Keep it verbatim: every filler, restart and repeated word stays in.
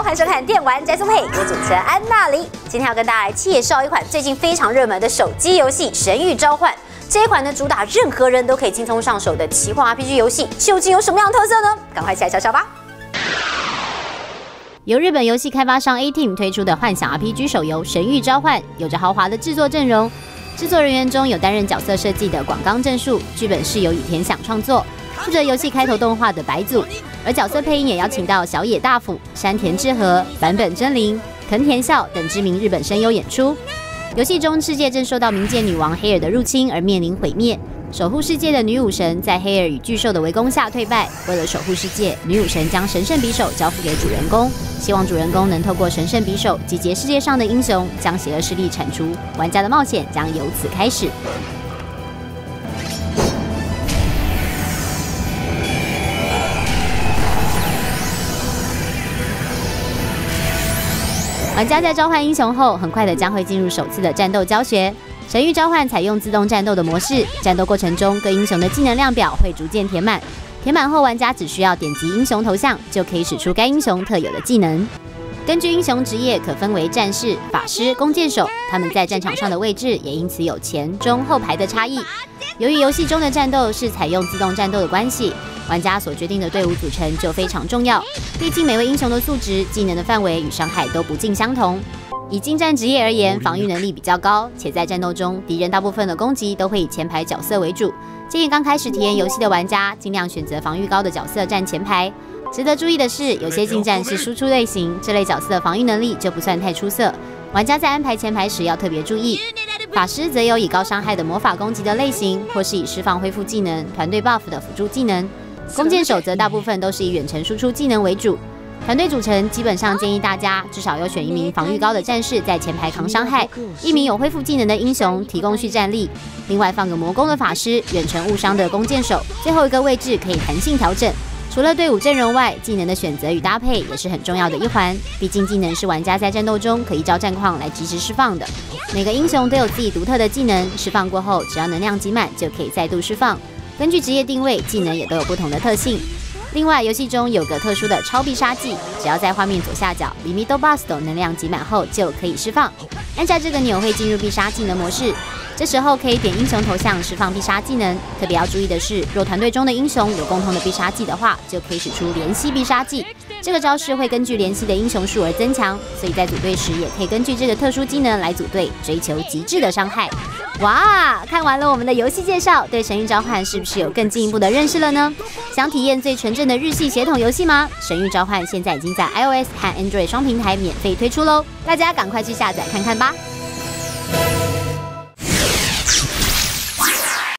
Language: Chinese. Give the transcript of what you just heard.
欢迎收看《电玩宅速配》，我是主持人安娜黎。今天要跟大家来介绍一款最近非常热门的手机游戏《神域召唤》。这一款呢，主打任何人都可以轻松上手的奇幻 R P G 游戏，究竟有什么样的特色呢？赶快一起来瞧瞧吧！ 由日本游戏开发商 A Team 推出的幻想 R P G 手游《神域召唤》，有着豪华的制作阵容。制作人员中有担任角色设计的广冈正树，剧本是由羽田想创作，负责游戏开头动画的白祖，而角色配音也邀请到小野大辅、山田智和、坂本真绫、藤田孝等知名日本声优演出。游戏中，世界正受到冥界女王黑尔的入侵而面临毁灭。守护世界的女武神在黑尔与巨兽的围攻下退败。为了守护世界，女武神将神圣匕首交付给主人公，希望主人公能透过神圣匕首集结世界上的英雄，将邪恶势力铲除。玩家的冒险将由此开始。玩家在召唤英雄后，很快的将会进入首次的战斗教学。神域召唤采用自动战斗的模式，战斗过程中各英雄的技能量表会逐渐填满。填满后，玩家只需要点击英雄头像，就可以使出该英雄特有的技能。根据英雄职业，可分为战士、法师、弓箭手，他们在战场上的位置也因此有前、中、后排的差异。由于游戏中的战斗是采用自动战斗的关系，玩家所决定的队伍组成就非常重要。毕竟每位英雄的素质、技能的范围与伤害都不尽相同。以近战职业而言，防御能力比较高，且在战斗中，敌人大部分的攻击都会以前排角色为主。建议刚开始体验游戏的玩家，尽量选择防御高的角色站前排。值得注意的是，有些近战是输出类型，这类角色的防御能力就不算太出色，玩家在安排前排时要特别注意。法师则有以高伤害的魔法攻击的类型，或是以释放恢复技能、团队 buff 的辅助技能。弓箭手则大部分都是以远程输出技能为主。团队组成基本上建议大家至少要选一名防御高的战士在前排扛伤害，一名有恢复技能的英雄提供续战力，另外放个魔攻的法师、远程误伤的弓箭手，最后一个位置可以弹性调整。除了队伍阵容外，技能的选择与搭配也是很重要的一环，毕竟技能是玩家在战斗中可依照战况来及时释放的。每个英雄都有自己独特的技能，释放过后只要能量集满就可以再度释放。根据职业定位，技能也都有不同的特性。另外，游戏中有个特殊的超必杀技，只要在画面左下角 Limit Busto 能量集满后就可以释放。按下这个钮会进入必杀技能模式，这时候可以点英雄头像释放必杀技能。特别要注意的是，若团队中的英雄有共同的必杀技的话，就可以使出联系必杀技。这个招式会根据联系的英雄数而增强，所以在组队时也可以根据这个特殊技能来组队，追求极致的伤害。哇，看完了我们的游戏介绍，对神域召唤是不是有更进一步的认识了呢？想体验最纯正的日系血统游戏吗？神域召唤现在已经在 iOS 和 Android 双平台免费推出喽，大家赶快去下载看看吧。